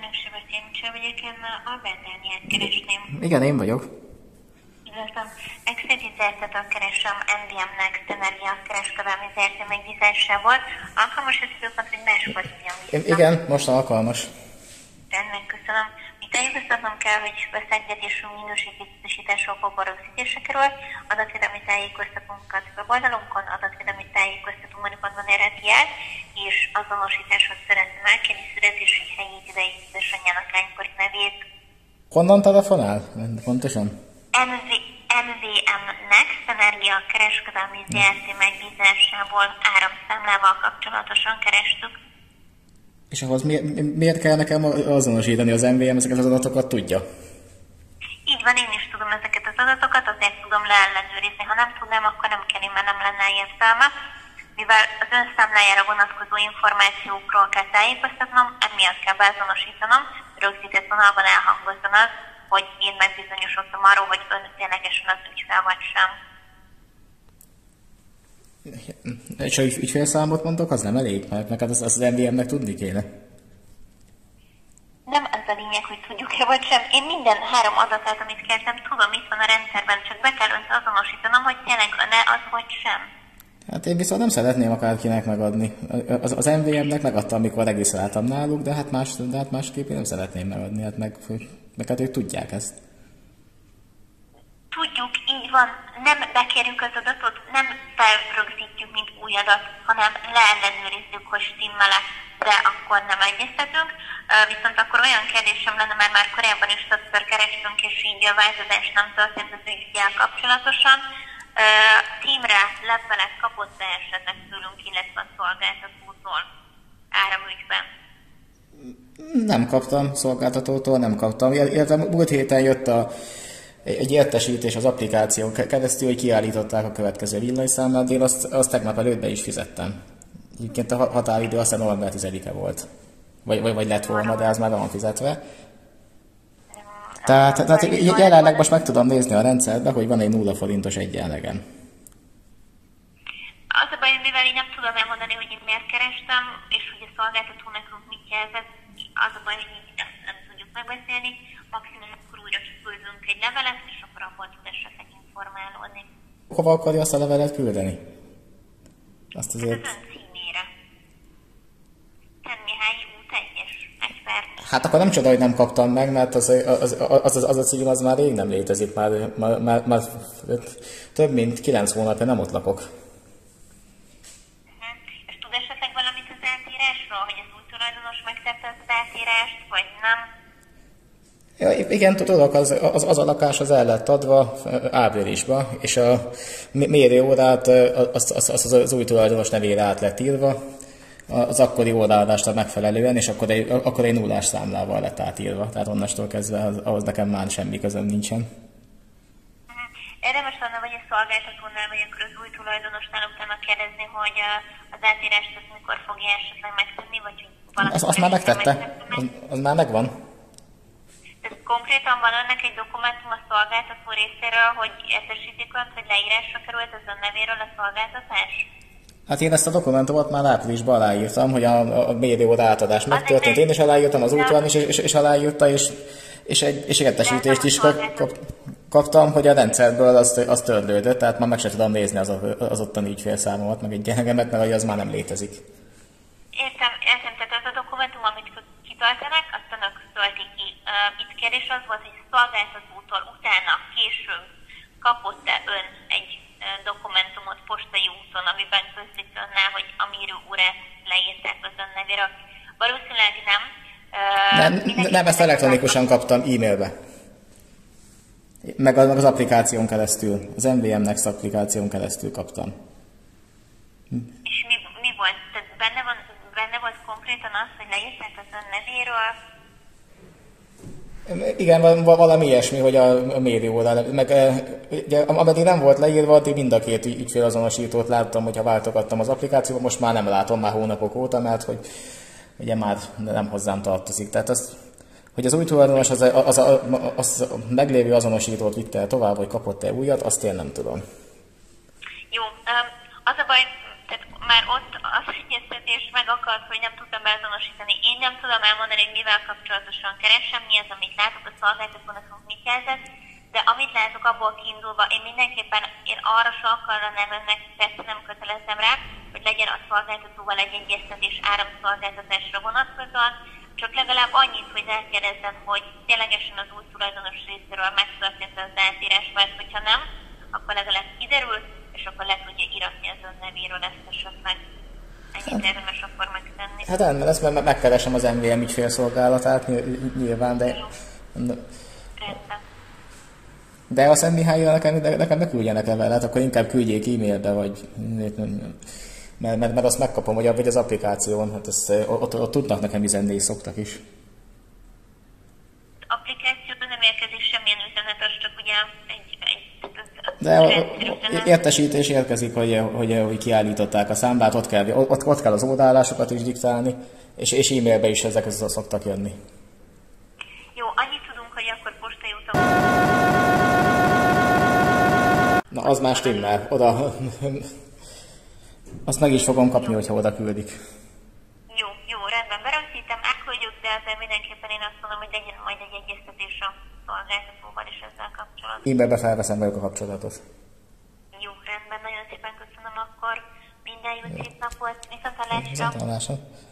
Önök Sebestyén vagyok, én Albert Dániát keresném. Igen, én vagyok. Üdvözlöm. Exedit Zertetől keresem NVM Next Energia kereskedelmi ZRT megbízásából. Alkalmas az időpont, hogy máskor hívjam vissza? Igen, most alkalmas. Rendben, köszönöm. Itt tájékoztatnom kell, hogy beszélgetésű minőségbiztosításokból rögzítésekről adatvédelmi tájékoztatónkat weboldalunkon, adatvédelmi tájékoztató menüpontban érheti el, és azonosításhoz szeretném elkérni születési helyét, idei édesanyjának lánykori nevét. Honnan telefonál? Pontosan? NVM Next Energia kereskedelmi ZRT megbízásából áramszámlával kapcsolatosan kerestük. És ahhoz miért kell nekem azonosítani az MVM ezeket az adatokat, tudja? Így van, én is tudom ezeket az adatokat, azért tudom leellenőrizni. Ha nem tudnám, akkor nem kell, mert nem lenne értelme. Mivel az ön számlájára vonatkozó információkról kell tájékoztatnom, emiatt kell beazonosítanom, rögzített vonalban elhangozzon az, hogy én megbizonyosodtam arról, hogy ön ténylegesen az ügyfél vagy sem. És ha ügyfélszámot mondok, az nem elég, mert neked az MVM-nek tudni kéne. Nem az a lényeg, hogy tudjuk-e vagy sem. Én minden három adatát, amit kértem, tudom, itt van a rendszerben, csak be kell önt azonosítanom, hogy tényleg ne az vagy sem. Hát én viszont nem szeretném akárkinek megadni. Az MVM-nek megadtam, amikor regisztráltam náluk, de hát másképp én nem szeretném megadni, hát meg hát ők tudják ezt. Tudjuk, így van, nem bekérjük az adatot, nem felrögzítjük, mint új adat, hanem leellenőrizzük, hogy stimmel, de akkor nem egyeztetünk. Viszont akkor olyan kérdésem lenne, mert már korábban is többször kerestünk, és így a változás nem történt az ügyjel kapcsolatosan. Címre levelet kapott-e esetleg tőlünk, illetve a szolgáltatótól áramügyben? Nem kaptam szolgáltatótól, nem kaptam. Illetve múlt héten jött egy értesítés az applikáción keresztül, hogy kiállították a következő villanyszámlát, de én azt tegnap előtt be is fizettem. Egyébként a határidő aztán november 10-e volt. Vagy lett volna, de az már van fizetve. Tehát jelenleg most meg tudom nézni a rendszerbe, hogy van egy 0 forintos egyenlegen. Az a baj, mivel én nem tudom elmondani, hogy én miért kerestem, és hogy a szolgáltató nekünk mit jelzett, az a baj, hogy így ezt nem tudjuk megbeszélni. Maximum akkor újra kiküldünk egy levelet, és akkor abból tud esetleg informálódni. Hova akarja azt a levelet küldeni? Azt azért... Az ön címére. Mihály út 1-es, egy perc. Hát akkor nem csoda, hogy nem kaptam meg, mert az a cím az már rég nem létezik, már több mint 9 hónapja nem ott lakok. És tud esetleg valamit az eltírásról, hogy az új tulajdonos megtette az átírást, vagy nem? Ja, igen, tudok, az a lakás az el lett adva áprilisba, és a mérőórát az új tulajdonos nevére át lett írva, az akkori óraadásnak megfelelően, és akkor egy nullás számlával lett átírva. Tehát onnastól kezdve ahhoz nekem már semmi közöm nincsen. Érdemes lenne, vagy a szolgáltatónál, vagy akkor az új tulajdonosnál utána kérdezni, hogy az átírást mikor fogja esetleg megtenni, vagy valami... Azt már megtette, az már megvan. Tehát konkrétan van önnek egy dokumentum a szolgáltató részéről, hogy értesítik önt, hogy leírásra került az ön nevéről a szolgáltatás? Hát én ezt a dokumentumot már áprilisban aláírtam, hogy a médióra átadás megtörtént. Én is aláírtam, az útlan is aláírta, és egy értesítést is kaptam, hogy a rendszerből az törlődött, tehát már meg sem tudom nézni az ottani ügyfélszámomat, meg egy gyengemet, mert az már nem létezik. Értem, tehát ez a dokumentum, amit kitöltenek, azt önök töltik ki. Itt kérdés az volt, hogy szolgáltatótól utána, később kapott-e ön egy dokumentumot postai úton, amiben közlik önnel, hogy a mérőórát leírták az ön nevére. Valószínűleg nem. Nem, ezt elektronikusan kaptam e-mailbe. Meg az applikáción keresztül, az MVM Next applikáción keresztül kaptam. És mi volt? Tehát benne volt konkrétan az, hogy leírták az ön nevéről? Igen, valami ilyesmi, hogy a médióra, meg ugye, ameddig nem volt leírva, addig mind a két ügyfélazonosítót láttam, hogyha váltogattam az applikációba, most már nem látom már hónapok óta, mert hogy ugye már nem hozzám tartozik. Tehát azt, hogy az új tulajdonos az meglévő azonosítót vitte el tovább, vagy kapott-e újat, azt én nem tudom. Jó, az a baj, tehát már ott az egyeztetés megakadt, hogy nem tudtam beazonosítani. Én nem tudom elmondani, hogy mivel kapcsolatosan keresem, mi az, amit látok, a szolgáltatónak mit jelzett, de amit látok abból kiindulva, én arra sarkalra nem önnek, persze nem kötelezem rá, hogy legyen a szolgáltatóval egy egyeztetés áramszolgáltatásra vonatkozóan, csak legalább annyit, hogy elkérdezzem, hogy ténylegesen az új tulajdonos részéről megtörtént az átírás, mert hogyha nem, akkor legalább kiderül, és akkor le tudja iratni az ön nevéről ezt esetleg. Ennyit érdemes akkor megtenni. Hát rendben, ezt megkeresem az MVM ügyfélszolgálatát nyilván, de... Rendben. De a SZMIH-jel nekem ne küldjenek levelet, akkor inkább küldjék e-mailbe, vagy... Mert azt megkapom, hogy az applikáción, hát ott tudnak nekem üzenni, és szoktak is. Applikációban nem érkezik semmilyen üzenet, az csak ugye de értesítés érkezik, hogy kiállították a számlát, ott kell az ódaállásokat is diktálni, és e-mailbe is ezek szoktak jönni. Jó, annyit tudunk, hogy akkor postai úton... Na, az más stimmel. Oda... Azt meg is fogom kapni, hogyha oda küldik. Jó, rendben, berögzítem, elküldjük, de azért mindenképpen én azt mondom, hogy legyen majd egy egyeztetés a szolgáltatóval is ezzel kapcsolatban. E-mailbe felveszem velük a kapcsolatot. Jó, rendben, nagyon szépen köszönöm akkor. Minden jót, szép napot, viszontlátásra. Viszontlátásra.